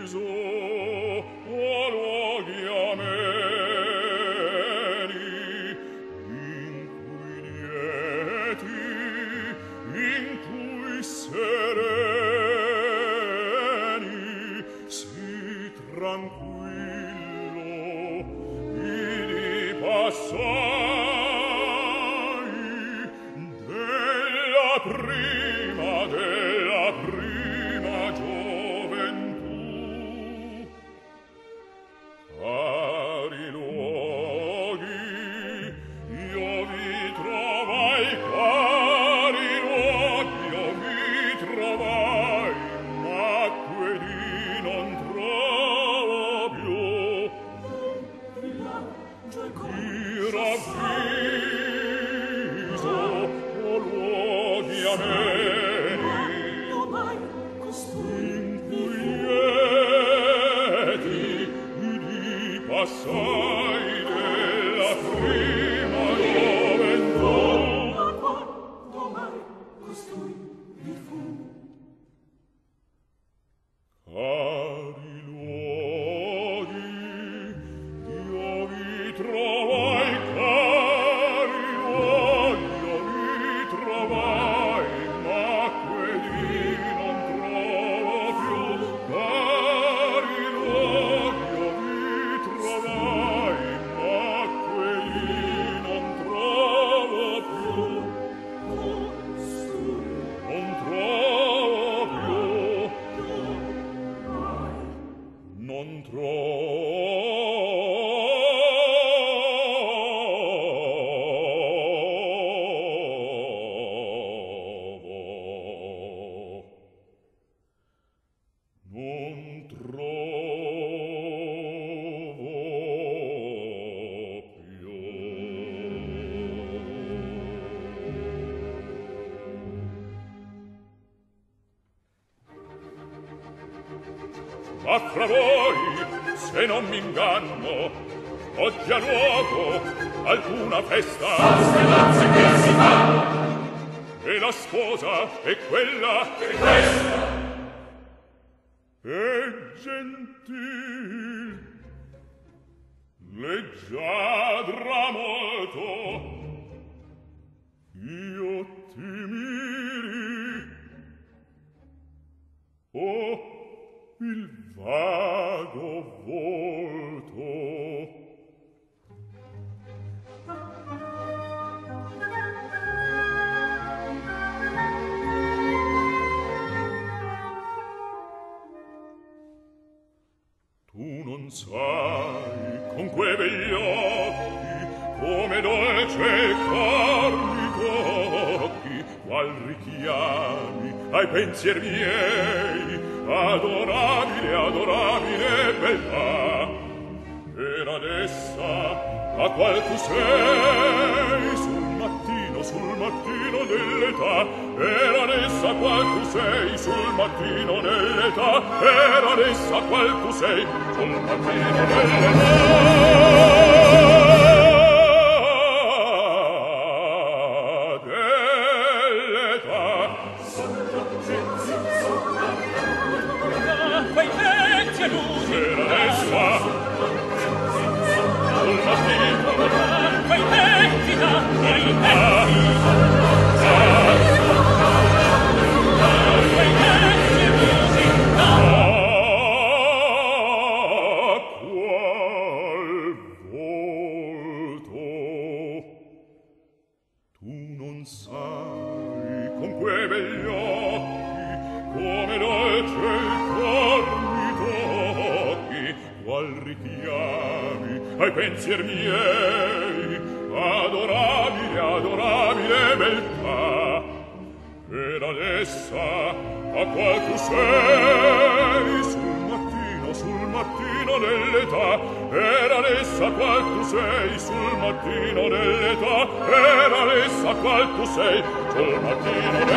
Ma fra voi, se non m'inganno, oggi ha luogo alcuna festa. Soste nozze che si fanno, e la sposa è quella e questa è gentil, leggiadra molto, io ti miri, oh, il vago volto. Tu non sai con quei begli occhi come dolce il cor mi tocchi, qual richiami ai pensier miei, adorabile, adorabile bella. Per adessa a qual tu sei sul mattino dell'età, per adessa qual tu sei sul mattino dell'età, per adessa qual tu sei sul mattino dell'età. Quei vecchi allusi Per adessa sul mattino quei vecchi da quei vecchi allusi da qual volto tu non sai con quei begli occhi come dolce il cor mi tocchi, qual richiami ai pensier miei, adorabile, adorabile beltà. Ed adessa a qual tu sei sul mattino dell'età, ed adessa qual tu sei sul mattino dell'età, ed adessa qual tu sei sul mattino dell'età.